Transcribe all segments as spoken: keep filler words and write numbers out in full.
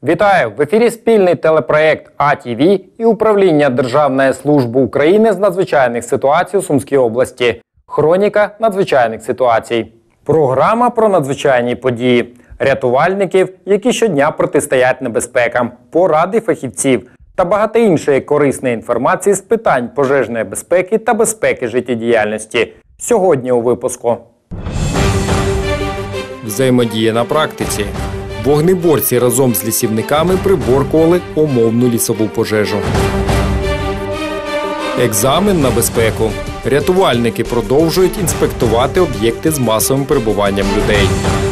Вітаю! В ефірі спільний телепроект А Т В і Управління Державної служби України з надзвичайних ситуацій у Сумській області. Хроніка надзвичайних ситуацій. Програма про надзвичайні події. Рятувальників, які щодня протистоять небезпекам, поради фахівців та багато іншої корисної інформації з питань пожежної безпеки та безпеки життєдіяльності. Сьогодні у випуску. Взаємодія на практиці. Вогнеборці разом з лісівниками приборкували умовну лісову пожежу. Екзамен на безпеку. Рятувальники продовжують інспектувати об'єкти з масовим перебуванням людей.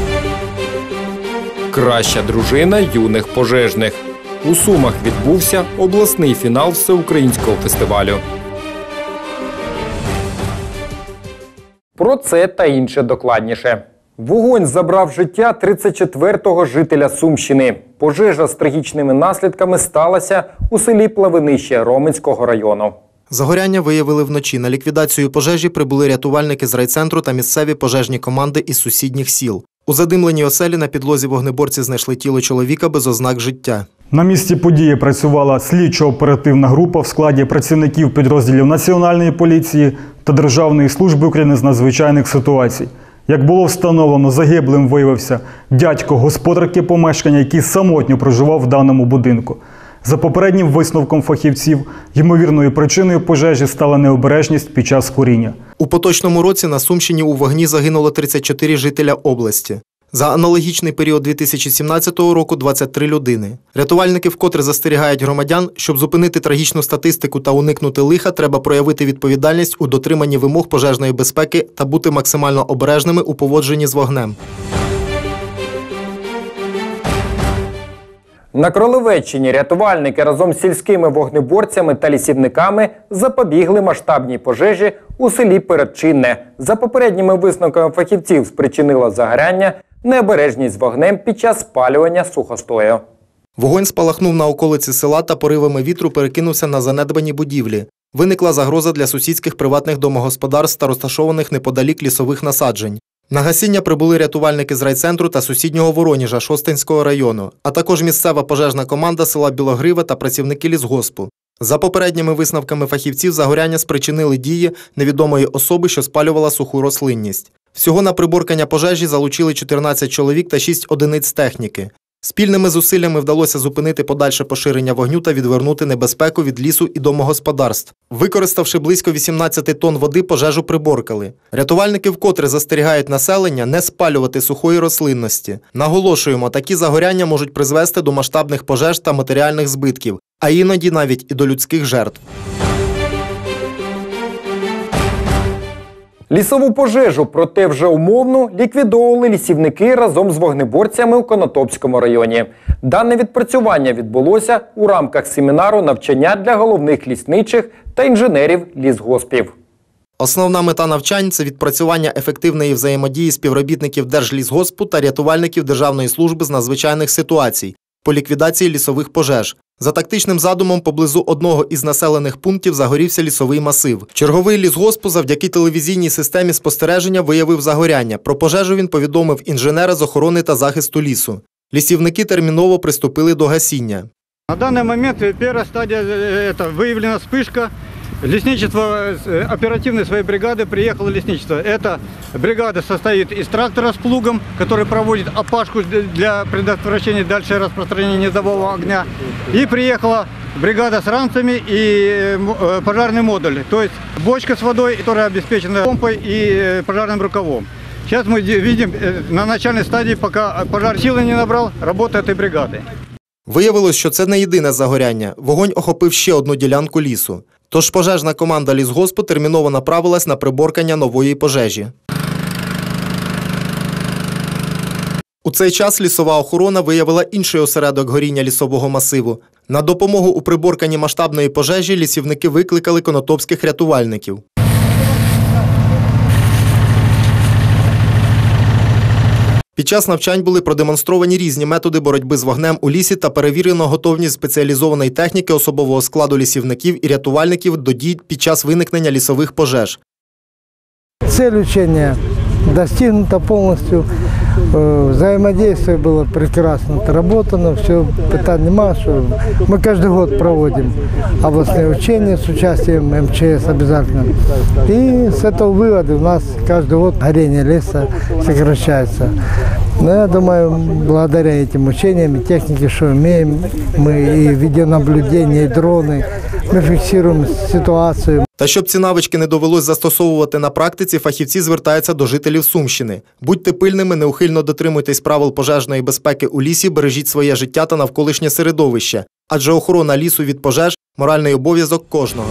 Краща дружина юних пожежних. У Сумах відбувся обласний фінал всеукраїнського фестивалю. Про це та інше докладніше. Вогонь забрав життя тридцять четвертого жителя Сумщини. Пожежа з трагічними наслідками сталася у селі Плавинище Роменського району. Загоряння виявили вночі. На ліквідацію пожежі прибули рятувальники з райцентру та місцеві пожежні команди із сусідніх сіл. У задимленій оселі на підлозі вогнеборці знайшли тіло чоловіка без ознак життя. На місці події працювала слідчо-оперативна група в складі працівників підрозділів Національної поліції та Державної служби України з надзвичайних ситуацій. Як було встановлено, загиблим виявився дядько господарки помешкання, який самотньо проживав в даному будинку. За попереднім висновком фахівців, ймовірною причиною пожежі стала необережність під час куріння. У поточному році на Сумщині у вогні загинуло тридцять чотири жителя області. За аналогічний період дві тисячі сімнадцятого року – двадцять три людини. Рятувальники вкотре застерігають громадян, щоб зупинити трагічну статистику та уникнути лиха, треба проявити відповідальність у дотриманні вимог пожежної безпеки та бути максимально обережними у поводженні з вогнем. На Кролевеччині рятувальники разом з сільськими вогнеборцями та лісівниками запобігли масштабній пожежі у селі Передчинне. За попередніми висновками фахівців спричинило загоряння необережність з вогнем під час спалювання сухостою. Вогонь спалахнув на околиці села та поривами вітру перекинувся на занедбані будівлі. Виникла загроза для сусідських приватних домогосподарств та розташованих неподалік лісових насаджень. На гасіння прибули рятувальники з райцентру та сусіднього Вороніжа Шостинського району, а також місцева пожежна команда села Білогриве та працівники лісгоспу. За попередніми висновками фахівців, загоряння спричинили дії невідомої особи, що спалювала суху рослинність. Всього на приборкання пожежі залучили чотирнадцять чоловік та шість одиниць техніки. Спільними зусиллями вдалося зупинити подальше поширення вогню та відвернути небезпеку від лісу і домогосподарств. Використавши близько вісімнадцять тонн води, пожежу приборкали. Рятувальники вкотре застерігають населення не спалювати сухої рослинності. Наголошуємо, такі загоряння можуть призвести до масштабних пожеж та матеріальних збитків, а іноді навіть і до людських жертв. Лісову пожежу, проте вже умовну, ліквідовували лісівники разом з вогнеборцями у Конотопському районі. Дане відпрацювання відбулося у рамках семінару навчання для головних лісничих та інженерів лісгоспів. Основна мета навчань – це відпрацювання ефективної взаємодії співробітників Держлісгоспу та рятувальників Державної служби з надзвичайних ситуацій по ліквідації лісових пожеж. За тактичним задумом, поблизу одного із населених пунктів загорівся лісовий масив. Черговий лісгоспу завдяки телевізійній системі спостереження виявив загоряння. Про пожежу він повідомив інженера з охорони та захисту лісу. Лісівники терміново приступили до гасіння. На даний момент перша стадія – це виявлена спишка. Лесничество, оперативной своей бригады приехало лесничество. Эта бригада состоит из трактора с плугом, который проводит опашку для предотвращения дальше распространения низового огня. И приехала бригада с ранцами и пожарный модуль, то есть бочка с водой, которая обеспечена помпой и пожарным рукавом. Сейчас мы видим на начальной стадии, пока пожар силы не набрал, работа этой бригады. Виявилось, що це не єдине загоряння. Вогонь охопив ще одну ділянку лісу. Тож пожежна команда лісгоспу терміново направилась на приборкання нової пожежі. У цей час лісова охорона виявила інший осередок горіння лісового масиву. На допомогу у приборканні масштабної пожежі лісівники викликали конотопських рятувальників. Під час навчань були продемонстровані різні методи боротьби з вогнем у лісі та перевірено готовність спеціалізованої техніки особового складу лісівників і рятувальників до дій під час виникнення лісових пожеж. Цель учения достигнута полностью. Э, Взаимодействие было прекрасно отработано, все, питань нема, что мы каждый год проводим областные учения с участием эм че эс обязательно. И с этого вывода у нас каждый год горение леса сокращается. Но я думаю, благодаря этим учениям и технике, что имеем, мы и видеонаблюдение, и дроны, ми фіксуємо ситуацію. Та щоб ці навички не довелось застосовувати на практиці, фахівці звертаються до жителів Сумщини. Будьте пильними, неухильно дотримуйтесь правил пожежної безпеки у лісі, бережіть своє життя та навколишнє середовище. Адже охорона лісу від пожеж – моральний обов'язок кожного.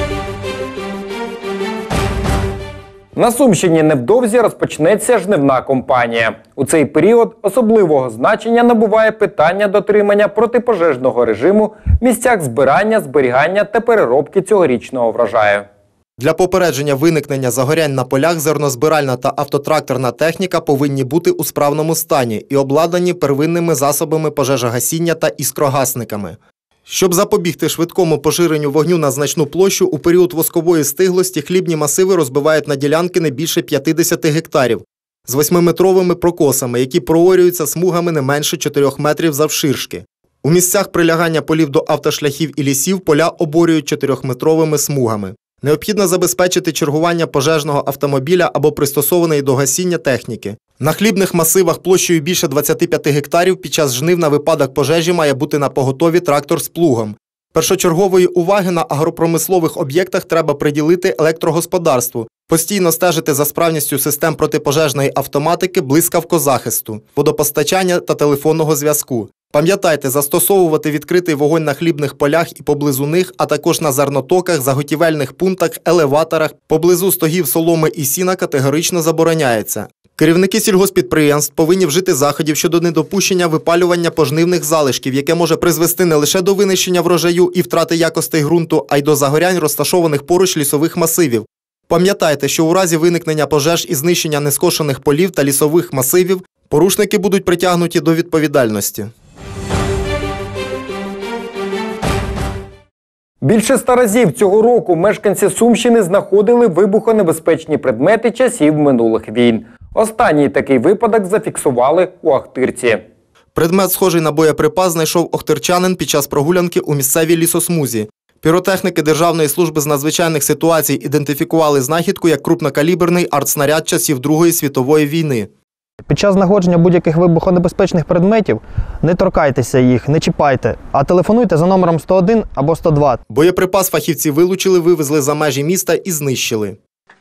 На Сумщині невдовзі розпочнеться жнивна кампанія. У цей період особливого значення набуває питання дотримання протипожежного режиму в місцях збирання, зберігання та переробки цьогорічного врожаю. Для попередження виникнення загорянь на полях зернозбиральна та автотракторна техніка повинні бути у справному стані і обладнані первинними засобами пожежогасіння та іскрогасниками. Щоб запобігти швидкому поширенню вогню на значну площу, у період воскової стиглості хлібні масиви розбивають на ділянки не більше п'ятдесят гектарів з восьмиметровими прокосами, які проорюються смугами не менше чотирьох метрів завширшки. У місцях прилягання полів до автошляхів і лісів поля оборюють чотирьохметровими смугами. Необхідно забезпечити чергування пожежного автомобіля або пристосованої до гасіння техніки. На хлібних масивах площею більше двадцяти п'яти гектарів під час жнив на випадок пожежі має бути напоготові трактор з плугом. Першочергової уваги на агропромислових об'єктах треба приділити електрогосподарству, постійно стежити за справністю систем протипожежної автоматики, блискавкозахисту, водопостачання та телефонного зв'язку. Пам'ятайте, застосовувати відкритий вогонь на хлібних полях і поблизу них, а також на зернотоках, заготівельних пунктах, елеваторах, поблизу стогів соломи і сіна категорично забороняється. Керівники сільгосппідприємств повинні вжити заходів щодо недопущення випалювання пожнивних залишків, яке може призвести не лише до винищення врожаю і втрати якостей ґрунту, а й до загорянь розташованих поруч лісових масивів. Пам'ятайте, що у разі виникнення пожеж і знищення нескошених полів та лісових масивів порушники будуть притягнуті до відповідальності. Більше ста разів цього року мешканці Сумщини знаходили вибухонебезпечні предмети часів минулих війн. Останній такий випадок зафіксували у Ахтирці. Предмет, схожий на боєприпас, знайшов охтирчанин під час прогулянки у місцевій лісосмузі. Піротехніки Державної служби з надзвичайних ситуацій ідентифікували знахідку як крупнокаліберний артснаряд часів Другої світової війни. Під час знаходження будь-яких вибухонебезпечних предметів не торкайтеся їх, не чіпайте, а телефонуйте за номером сто один або сто два. Боєприпас фахівці вилучили, вивезли за межі міста і знищили.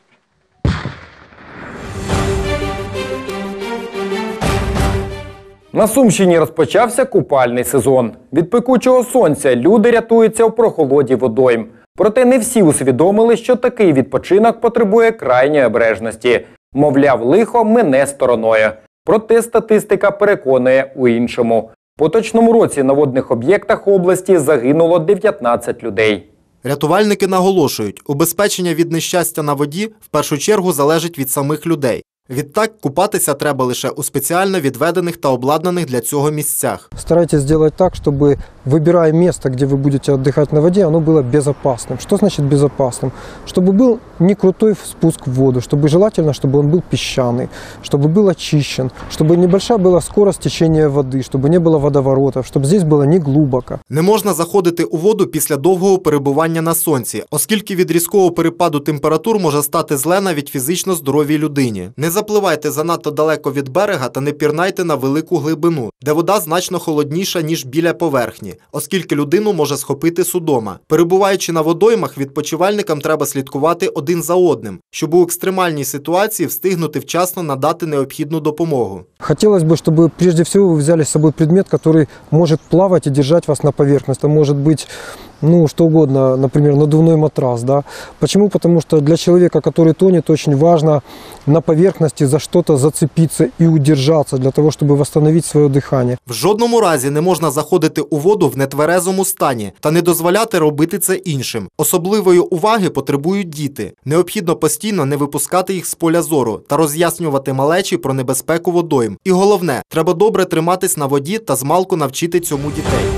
На Сумщині розпочався купальний сезон. Від пекучого сонця люди рятуються у прохолоді водойм. Проте не всі усвідомили, що такий відпочинок потребує крайньої обережності. Мовляв, лихо мине стороною. Проте статистика переконує у іншому. В поточному році на водних об'єктах області загинуло дев'ятнадцять людей. Рятувальники наголошують, убезпечення від нещастя на воді в першу чергу залежить від самих людей. Відтак, купатися треба лише у спеціально відведених та обладнаних для цього місцях. Старайтесь сделать так, чтобы, выбирая место, где вы будете отдыхать на воде, оно было безопасным. Что значит безопасным? Чтобы был не крутой спуск в воду, чтобы желательно, чтобы он был песчаный, чтобы был очищен, чтобы небольшая была скорость течения воды, чтобы не было водоворотов, чтобы здесь было не глубоко. Не можна заходити у воду після довгого перебування на сонці, оскільки від різкого перепаду температур може стати зле навіть фізично здоровій людині. Не запливайте занадто далеко від берега та не пірнайте на велику глибину, де вода значно холодніша, ніж біля поверхні, оскільки людину може схопити судома. Перебуваючи на водоймах, відпочивальникам треба слідкувати один за одним, щоб у екстремальній ситуації встигнути вчасно надати необхідну допомогу. Хотелось бы, чтобы прежде всего вы взяли с собой предмет, который может плавать и держать вас на поверхности. Это может быть, ну, что угодно, например, надувной матрас, да. Почему? Потому что для человека, который тонет, очень важно на поверхности за что-то зацепиться и удержаться, для того, чтобы восстановить свое дыхание. В жодному разі не можна заходити у воду в нетверезому стані та не дозволяти робити це іншим. Особливої уваги потребують діти. Необхідно постійно не випускати їх з поля зору та роз'яснювати малечі про небезпеку водойм. І головне, треба добре триматись на воді та змалку навчити цьому дітей.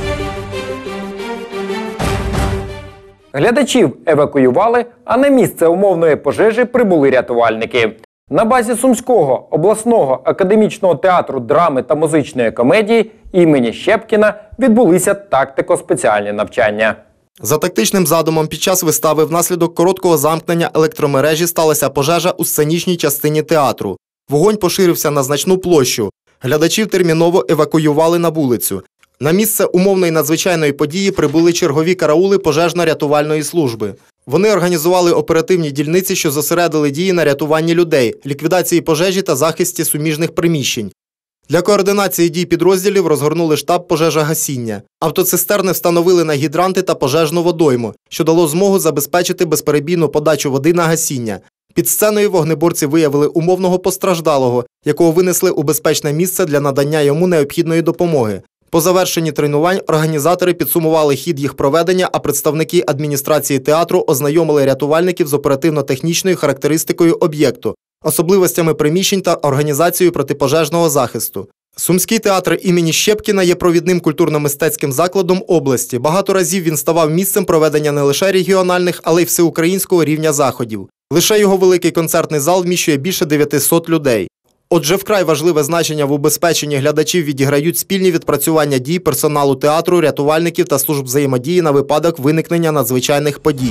Глядачів евакуювали, а на місце умовної пожежі прибули рятувальники. На базі Сумського обласного академічного театру драми та музичної комедії імені Щепкіна відбулися тактико-спеціальні навчання. За тактичним задумом під час вистави внаслідок короткого замкнення електромережі сталася пожежа у сценічній частині театру. Вогонь поширився на значну площу. Глядачів терміново евакуювали на вулицю. На місце умовної надзвичайної події прибули чергові караули пожежно-рятувальної служби. Вони організували оперативні дільниці, що зосередили дії на рятуванні людей, ліквідації пожежі та захисті суміжних приміщень. Для координації дій підрозділів розгорнули штаб пожежогасіння. Автоцистерни встановили на гідранти та пожежну водойму, що дало змогу забезпечити безперебійну подачу води на гасіння. Під сценою вогнеборці виявили умовного постраждалого, якого винесли у безпечне місце для надання йому необхідної допомоги. По завершенні тренувань організатори підсумували хід їх проведення, а представники адміністрації театру ознайомили рятувальників з оперативно-технічною характеристикою об'єкту, особливостями приміщень та організацією протипожежного захисту. Сумський театр імені Щепкіна є провідним культурно-мистецьким закладом області. Багато разів він ставав місцем проведення не лише регіональних, але й всеукраїнського рівня заходів. Лише його великий концертний зал вміщує більше дев'ятисот людей. Отже, вкрай важливе значення в убезпеченні глядачів відіграють спільні відпрацювання дій персоналу театру, рятувальників та служб взаємодії на випадок виникнення надзвичайних подій.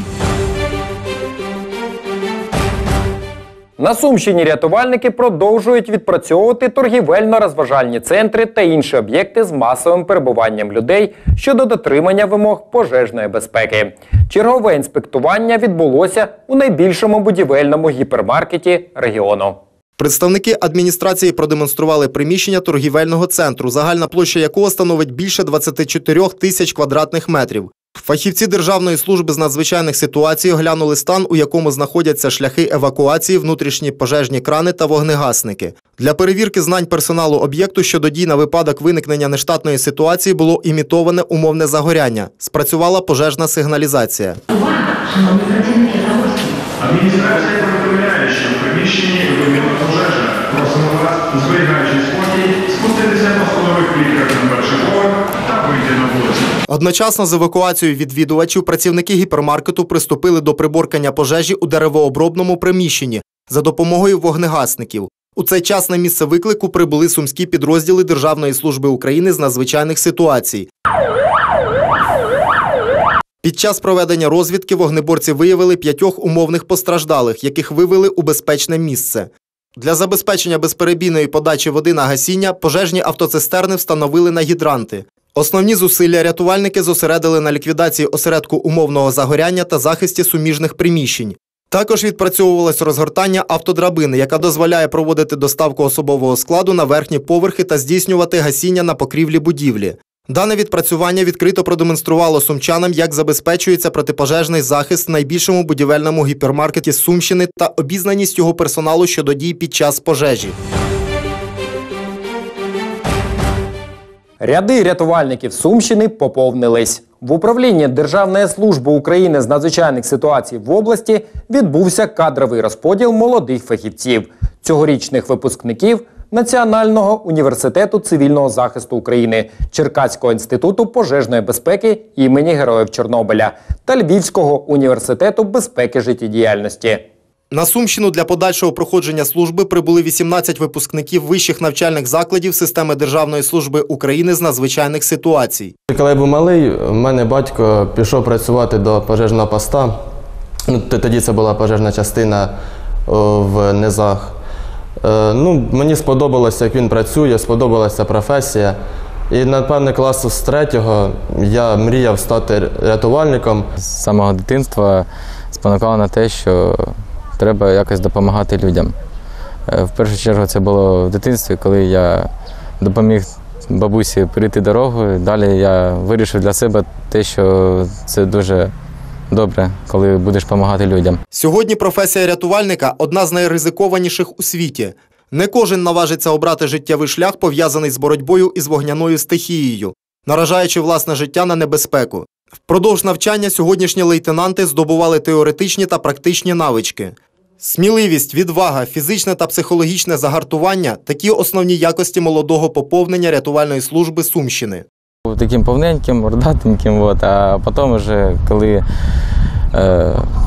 На Сумщині рятувальники продовжують відпрацьовувати торгівельно-розважальні центри та інші об'єкти з масовим перебуванням людей щодо дотримання вимог пожежної безпеки. Чергове інспектування відбулося у найбільшому будівельному гіпермаркеті регіону. Представники адміністрації продемонстрували приміщення торгівельного центру, загальна площа якого становить більше двадцяти чотирьох тисяч квадратних метрів. Фахівці Державної служби з надзвичайних ситуацій оглянули стан, у якому знаходяться шляхи евакуації, внутрішні пожежні крани та вогнегасники. Для перевірки знань персоналу об'єкту щодо дій на випадок виникнення нештатної ситуації було імітоване умовне загоряння. Спрацювала пожежна сигналізація. Адміністрація повідомляє, що в приміщенні виникла пожежа. Просимо вас, зберігаючи спокій, спуститися по сходових клітках на перший поверх та вийти на вулицю. Одночасно з евакуацією відвідувачів працівники гіпермаркету приступили до приборкання пожежі у деревообробному приміщенні за допомогою вогнегасників. У цей час на місце виклику прибули сумські підрозділи Державної служби України з надзвичайних ситуацій. Під час проведення розвідки вогнеборці виявили п'ятьох умовних постраждалих, яких вивели у безпечне місце. Для забезпечення безперебійної подачі води на гасіння пожежні автоцистерни встановили на гідранти. Основні зусилля рятувальники зосередили на ліквідації осередку умовного загоряння та захисті суміжних приміщень. Також відпрацьовувалось розгортання автодрабини, яка дозволяє проводити доставку особового складу на верхні поверхи та здійснювати гасіння на покрівлі будівлі. Дане відпрацювання відкрито продемонструвало сумчанам, як забезпечується протипожежний захист в найбільшому будівельному гіпермаркеті Сумщини та обізнаність його персоналу щодо дій під час пожежі. Ряди рятувальників Сумщини поповнились. В управлінні Державної служби України з надзвичайних ситуацій в області відбувся кадровий розподіл молодих фахівців, цьогорічних випускників Національного університету цивільного захисту України, Черкаського інституту пожежної безпеки імені Героїв Чорнобиля та Львівського університету безпеки життєдіяльності. На Сумщину для подальшого проходження служби прибули вісімнадцять випускників вищих навчальних закладів системи Державної служби України з надзвичайних ситуацій. Коли я був малий, в мене батько пішов працювати до пожежного поста. Ну, тоді це була пожежна частина о, в низах. Е, ну, мені сподобалося, як він працює, сподобалася професія. І, напевне, класу з третього я мріяв стати рятувальником. З самого дитинства спонукало на те, що треба якось допомагати людям. В першу чергу це було в дитинстві, коли я допоміг бабусі перейти дорогу. Далі я вирішив для себе те, що це дуже добре, коли будеш допомагати людям. Сьогодні професія рятувальника – одна з найризикованіших у світі. Не кожен наважиться обрати життєвий шлях, пов'язаний з боротьбою із вогняною стихією, наражаючи власне життя на небезпеку. Впродовж навчання сьогоднішні лейтенанти здобували теоретичні та практичні навички. Сміливість, відвага, фізичне та психологічне загартування – такі основні якості молодого поповнення рятувальної служби Сумщини. Був таким повненьким, мордатеньким, от, а потім вже, коли е,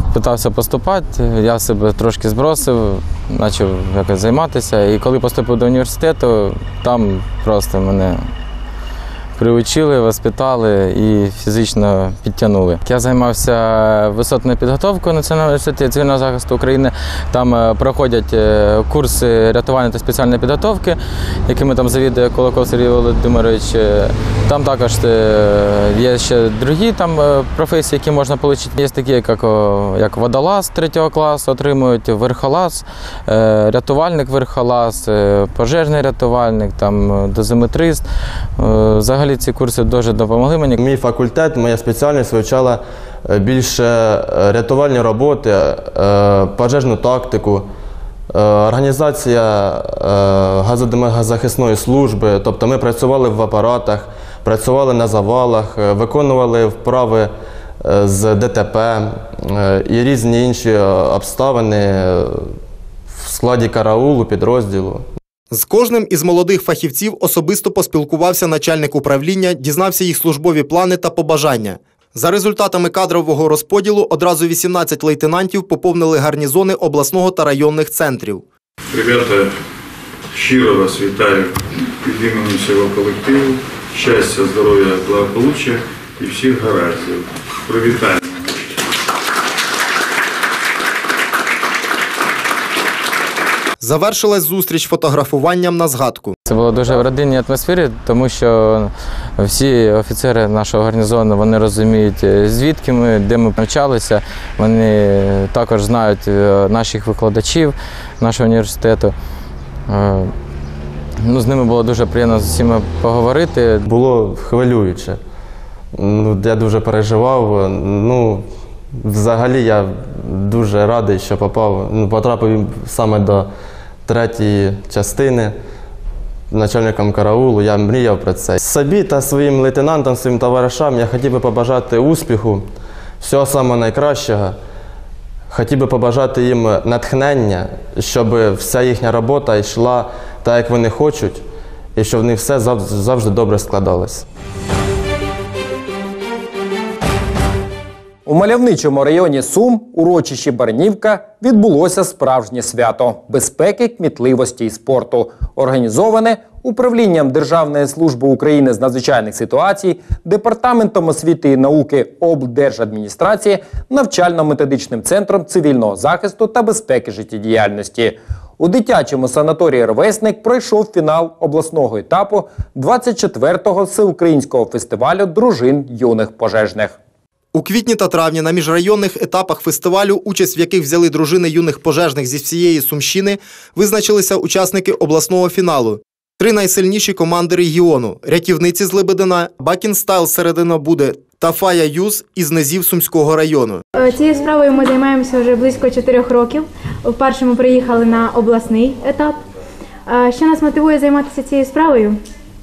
питався поступати, я себе трошки збросив, почав якось займатися. І коли поступив до університету, там просто мене приучили, воспитали і фізично підтягнули. Я займався висотною підготовкою Національного університету цивільного захисту України. Там проходять курси рятувальної та спеціальної підготовки, якими там завідує Кулаков Сергій Володимирович. Там також є ще другі там професії, які можна отримати. Є такі, як, як водолаз третього класу отримують, верхолаз, рятувальник верхолаз, пожежний рятувальник, там, дозиметрист. Взагалі ці курси дуже допомогли мені. Мій факультет, моя спеціальність вивчала більше рятувальні роботи, пожежну тактику, організація газозахисної служби. Тобто ми працювали в апаратах, працювали на завалах, виконували вправи з ДТП і різні інші обставини в складі караулу, підрозділу. З кожним із молодих фахівців особисто поспілкувався начальник управління, дізнався їх службові плани та побажання. За результатами кадрового розподілу одразу вісімнадцять лейтенантів поповнили гарнізони обласного та районних центрів. Ребята, щиро вас вітаю від імені всього колективу. Щастя, здоров'я, благополуччя і всіх гараздів. Привітання. Завершилась зустріч фотографуванням на згадку. Це було дуже в родинній атмосфері, тому що всі офіцери нашого гарнізону, вони розуміють, звідки ми, де ми навчалися. Вони також знають наших викладачів нашого університету. Ну, з ними було дуже приємно з усіма поговорити. Було хвилююче. Ну, я дуже переживав. Ну, взагалі я дуже радий, що попав, ну, потрапив саме до третьої частини начальником караулу. Я мріяв про це. Собі та своїм лейтенантам, своїм товаришам я хотів би побажати успіху, всього самого найкращого. Хотів би побажати їм натхнення, щоб вся їхня робота йшла так, як вони хочуть, і щоб в них все завжди добре складалось. У мальовничому районі Сум, урочищі Барнівка, відбулося справжнє свято безпеки, кмітливості і спорту, організоване Управлінням Державної служби України з надзвичайних ситуацій, Департаментом освіти і науки облдержадміністрації, навчально-методичним центром цивільного захисту та безпеки життєдіяльності. У дитячому санаторії «Ровесник» пройшов фінал обласного етапу двадцять четвертого всеукраїнського фестивалю дружин юних пожежних. У квітні та травні на міжрайонних етапах фестивалю, участь в яких взяли дружини юних пожежних зі всієї Сумщини, визначилися учасники обласного фіналу. Три найсильніші команди регіону – рятівниці з Лебедина, Бакінстайл з Серединобуди та Фая Юз із Низів Сумського району. Цією справою ми займаємося вже близько чотирьох років. Вперше ми приїхали на обласний етап. Що нас мотивує займатися цією справою?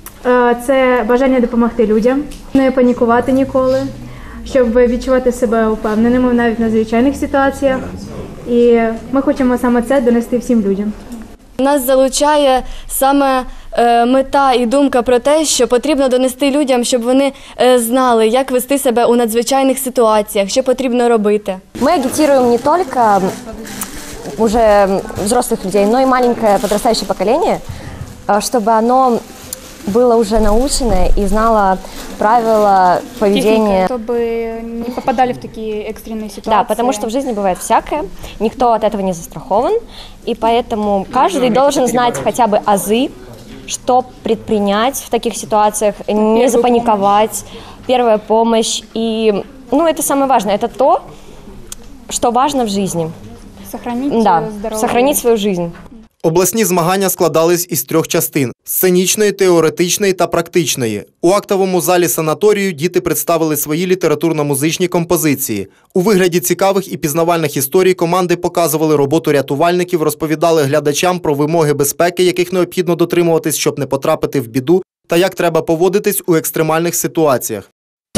Це бажання допомогти людям, не панікувати ніколи, щоб відчувати себе впевненими навіть в надзвичайних ситуаціях. І ми хочемо саме це донести всім людям. Нас залучає саме мета і думка про те, що потрібно донести людям, щоб вони знали, як вести себе у надзвичайних ситуаціях, що потрібно робити. Ми агітуємо не тільки уже взрослых людей, но и маленькое подрастающее поколение, чтобы оно было уже научено и знало правила поведения. Техника, чтобы не попадали в такие экстренные ситуации. Да, потому что в жизни бывает всякое, никто от этого не застрахован, и поэтому каждый должен знать хотя бы азы, что предпринять в таких ситуациях, не запаниковать, первая помощь. И, ну, это самое важное, это то, что важно в жизни. Сохранить, да, здоровье. сохранить свою жизнь. Обласні змагання складались із трьох частин – сценічної, теоретичної та практичної. У актовому залі санаторію діти представили свої літературно-музичні композиції. У вигляді цікавих і пізнавальних історій команди показували роботу рятувальників, розповідали глядачам про вимоги безпеки, яких необхідно дотримуватись, щоб не потрапити в біду, та як треба поводитись у екстремальних ситуаціях.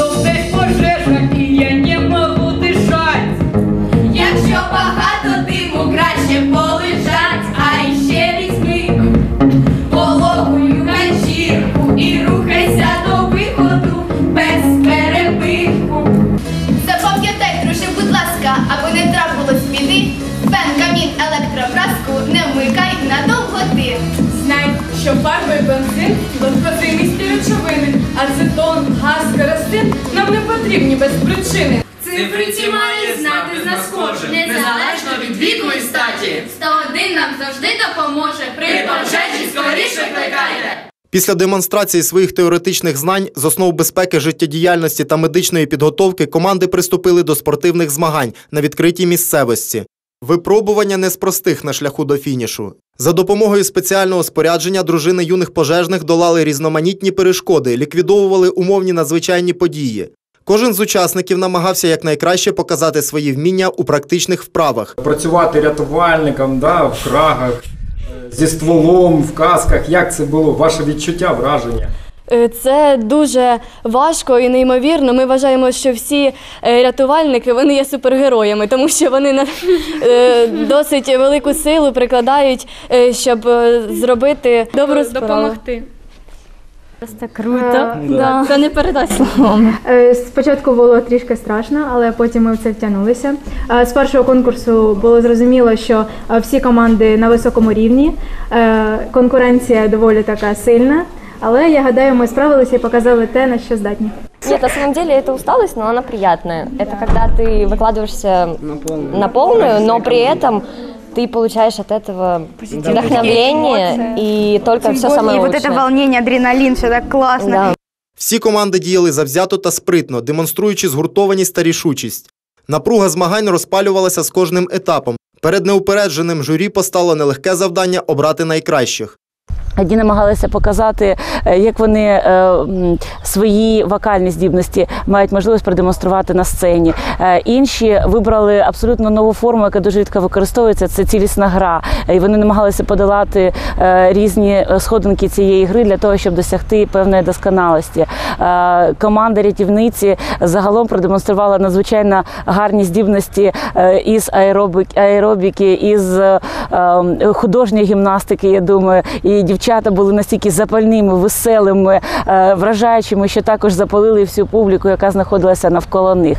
Якщо багато диму, краще полежать, а іще візьми пологую ганчірку і рухайся до виходу без перепинку. Запам'ятай, друже, будь ласка, аби не трапити що фарбою бензин, легкозаймисті речовини, ацетон, газ, керосин нам не потрібні без причини. Цифри ці має знати з нас кожен, незалежно від віку і статі. сто один нам завжди допоможе, при пожежі скоріше викликайте. Після демонстрації своїх теоретичних знань з основ безпеки, життєдіяльності та медичної підготовки команди приступили до спортивних змагань на відкритій місцевості. Випробування не з простих на шляху до фінішу. За допомогою спеціального спорядження дружини юних пожежних долали різноманітні перешкоди, ліквідовували умовні надзвичайні події. Кожен з учасників намагався якнайкраще показати свої вміння у практичних вправах. Працювати рятувальником, да, в крагах, зі стволом, в касках. Як це було? Ваше відчуття, враження? Це дуже важко і неймовірно. Ми вважаємо, що всі рятувальники, вони є супергероями, тому що вони на досить велику силу прикладають, щоб зробити добру справу. Допомогти. Просто круто. Да. Це не передать словами. Спочатку було трішки страшно, але потім ми в це втягнулися. З першого конкурсу було зрозуміло, що всі команди на високому рівні, конкуренція доволі така сильна, але я гадаю, ми справилися і показали те, на що здатні. Нет, на самом деле это усталость, но она приятная. Это когда ты выкладываешься на полную, но при этом ты получаешь от этого вдохновение и только все самое лучшее. И вот это волнение, адреналин, все так классно. Да. Всі команди діяли завзято та спритно, демонструючи згуртованість та рішучість. Напруга змагань розпалювалася з кожним етапом. Перед неупередженим журі постало нелегке завдання обрати найкращих. Одні намагалися показати, як вони е, свої вокальні здібності мають можливість продемонструвати на сцені. Е, інші вибрали абсолютно нову форму, яка дуже рідко використовується – це цілісна гра. І вони намагалися подолати е, різні сходинки цієї гри для того, щоб досягти певної досконалості. Е, команда рятівниці загалом продемонструвала надзвичайно гарні здібності е, із аеробіки, аеробіки, із е, художньої гімнастики, я думаю, і дівчата були настільки запальними, веселими, вражаючими, що також запалили всю публіку, яка знаходилася навколо них.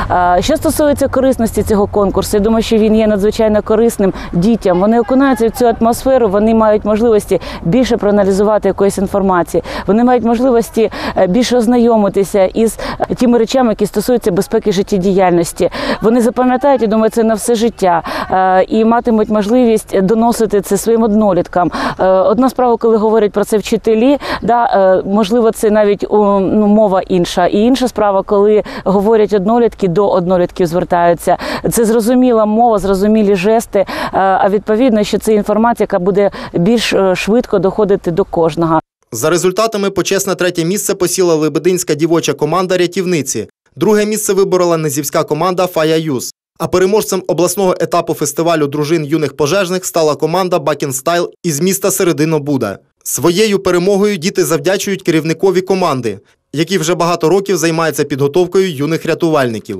Що стосується корисності цього конкурсу, я думаю, що він є надзвичайно корисним дітям. Вони окунаються в цю атмосферу, вони мають можливості більше проаналізувати якоїсь інформації, вони мають можливості більше ознайомитися із тими речами, які стосуються безпеки життєдіяльності. Вони запам'ятають, я думаю, це на все життя і матимуть можливість доносити це своїм одноліткам. Одна справа, коли говорять про це вчителі, да, можливо, це навіть ну, мова інша. І інша справа, коли говорять однолітки, до однолітків звертаються. Це зрозуміла мова, зрозумілі жести, а відповідно, що це інформація, яка буде більш швидко доходити до кожного. За результатами почесне третє місце посіла лебединська дівоча команда рятівниці. Друге місце виборола низівська команда «Фая Юз». А переможцем обласного етапу фестивалю дружин юних пожежних стала команда «Бакін Стайл» із міста Серединобуда. Своєю перемогою діти завдячують керівникові команди, який вже багато років займається підготовкою юних рятувальників.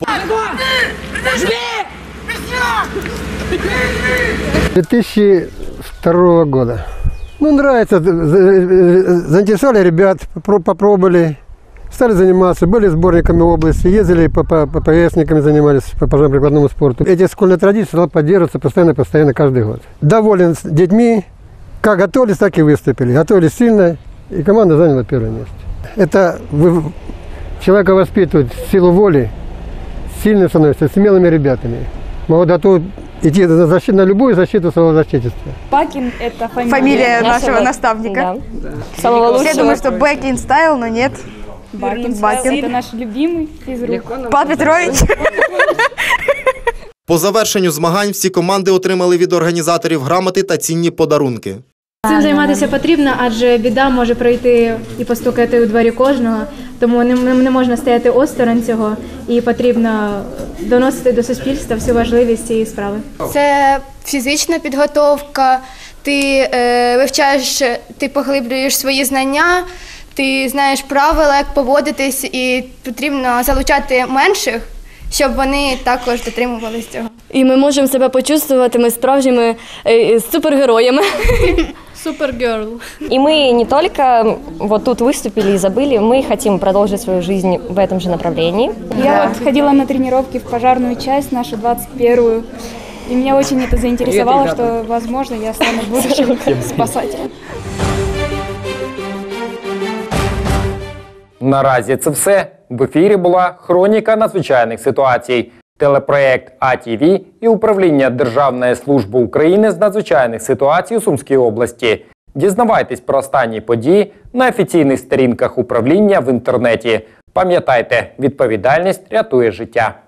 две тысячи второго года. Ну, нравится, заинтересовали ребят, попробовали. Стали заниматься, были сборниками области, ездили по, по, по ПСниками, занимались по пожарно-прикладному спорту. Эти школьные традиции стали поддерживаться постоянно-постоянно каждый год. Доволен с детьми, как готовились, так и выступили. Готовились сильно, и команда заняла первое место. Это вы, человека воспитывают силу воли, сильным становится, смелыми ребятами. Могут готовы идти на, защиту, на любую защиту своего защитничества. Бакин – это фамилия, фамилия нашего, нашего наставника. Да. Да. Самого лучшего. Все думают, что Бакин Стайл, но нет. Бакин Стайл – это наш любимый физрук. Павел Петрович. По завершенню змагань всі команди отримали від організаторів грамоти та цінні подарунки. Цим займатися потрібно, адже біда може прийти і постукати у двері кожного, тому не, не можна стояти осторонь цього і потрібно доносити до суспільства всю важливість цієї справи. Це фізична підготовка, ти е, вивчаєш, ти поглиблюєш свої знання, ти знаєш правила, як поводитись, і потрібно залучати менших, щоб вони також дотримувалися цього. І ми можемо себе почувствувати ми справжніми е, супергероями. Супергерл. И мы не только вот тут выступили и забыли, мы хотим продолжить свою жизнь в этом же направлении. Я да. вот ходила на тренировки в пожарную часть, нашу двадцать первую, и меня очень это заинтересовало, что, возможно, я стану будущим спасателем. Наразі це все. В ефірі була «Хроніка надзвичайних ситуацій», телепроєкт А Ті Ві і Управління Державної служби України з надзвичайних ситуацій у Сумській області. Дізнавайтесь про останні події на офіційних сторінках управління в інтернеті. Пам'ятайте, відповідальність рятує життя.